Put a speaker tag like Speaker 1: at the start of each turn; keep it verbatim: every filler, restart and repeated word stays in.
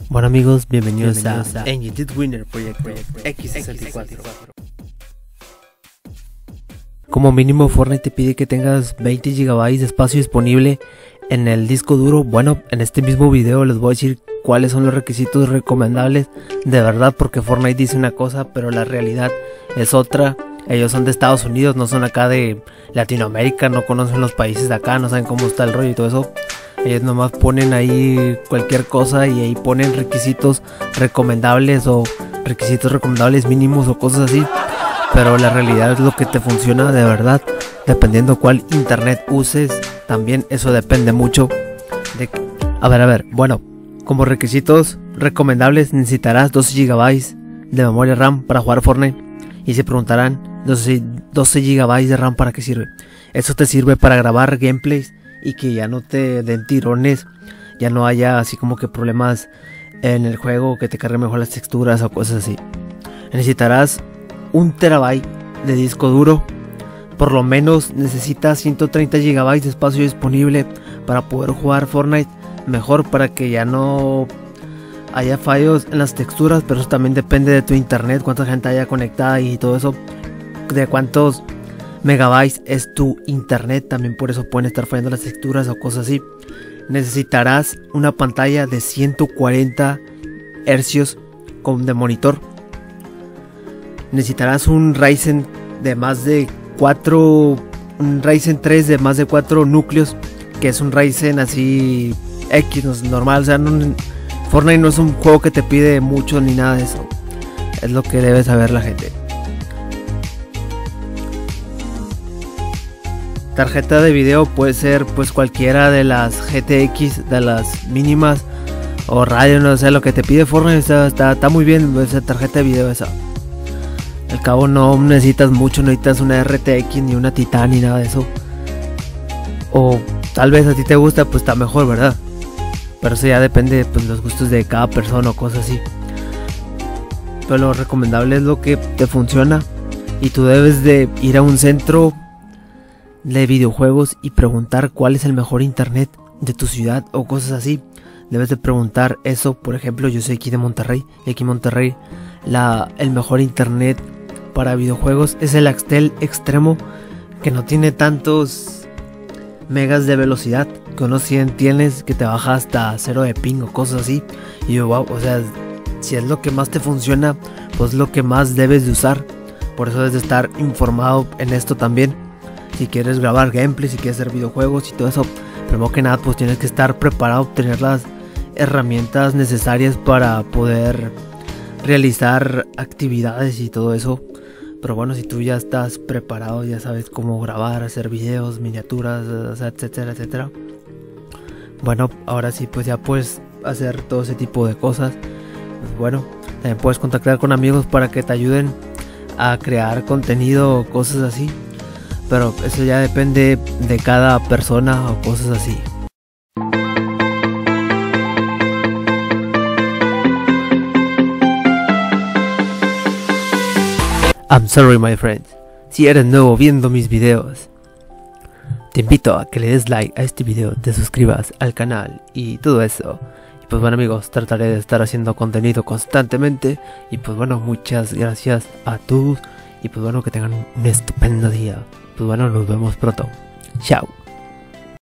Speaker 1: Bueno amigos, bienvenidos, bienvenidos a, a Engine Winner Proyecto X sesenta y cuatro. Como mínimo Fortnite te pide que tengas veinte gigabytes de espacio disponible en el disco duro. Bueno, en este mismo video les voy a decir cuáles son los requisitos recomendables de verdad, porque Fortnite dice una cosa pero la realidad es otra. Ellos son de Estados Unidos, no son acá de Latinoamérica, no conocen los países de acá, no saben cómo está el rollo y todo eso. Ellos nomás ponen ahí cualquier cosa y ahí ponen requisitos recomendables o requisitos recomendables mínimos o cosas así. Pero la realidad es lo que te funciona de verdad, dependiendo cuál internet uses. También eso depende mucho de que... A ver, a ver, bueno, como requisitos recomendables necesitarás doce gigabytes de memoria RAM para jugar Fortnite. Y se preguntarán, doce gigabytes de RAM ¿para qué sirve? Eso te sirve para grabar gameplays y que ya no te den tirones, ya no haya así como que problemas en el juego, que te carguen mejor las texturas o cosas así. Necesitarás un terabyte de disco duro, por lo menos necesitas ciento treinta gigabytes de espacio disponible para poder jugar Fortnite mejor, para que ya no haya fallos en las texturas. Pero eso también depende de tu internet, cuánta gente haya conectada y todo eso, de cuántos megabytes es tu internet, también por eso pueden estar fallando las texturas o cosas así. Necesitarás una pantalla de ciento cuarenta hercios con de monitor. Necesitarás un Ryzen de más de cuatro, un Ryzen tres de más de cuatro núcleos, que es un Ryzen así X normal. O sea, no, Fortnite no es un juego que te pide mucho ni nada de eso. Es lo que debe saber la gente. Tarjeta de video puede ser pues cualquiera de las G T X, de las mínimas, o radio, no sé, lo que te pide Fortnite. Está, está, está muy bien esa tarjeta de video esa. Al cabo no necesitas mucho, no necesitas una R T X ni una Titan ni nada de eso. O tal vez a ti te gusta, pues está mejor, ¿verdad? Pero eso ya depende pues los gustos de cada persona o cosas así. Pero lo recomendable es lo que te funciona. Y tú debes de ir a un centro de videojuegos y preguntar cuál es el mejor internet de tu ciudad o cosas así. Debes de preguntar eso. Por ejemplo, yo soy aquí de Monterrey, y aquí en Monterrey la, el mejor internet para videojuegos es el Axtel Extremo, que no tiene tantos megas de velocidad, que unos cien tienes, que te baja hasta cero de ping o cosas así. Y yo, wow, o sea, si es lo que más te funciona, pues lo que más debes de usar. Por eso debes de estar informado en esto también. Si quieres grabar gameplay, si quieres hacer videojuegos y todo eso, primero que nada pues tienes que estar preparado, tener las herramientas necesarias para poder realizar actividades y todo eso. Pero bueno, si tú ya estás preparado, ya sabes cómo grabar, hacer videos, miniaturas, etcétera, etcétera. Bueno, ahora sí pues ya puedes hacer todo ese tipo de cosas. Pues bueno, también puedes contactar con amigos para que te ayuden a crear contenido, cosas así. Pero eso ya depende de cada persona o cosas así. I'm sorry my friend, si eres nuevo viendo mis videos, te invito a que le des like a este video, te suscribas al canal y todo eso. Y pues bueno amigos, trataré de estar haciendo contenido constantemente. Y pues bueno, muchas gracias a todos. Y pues bueno, que tengan un estupendo día. Pues bueno, nos vemos pronto. Chao.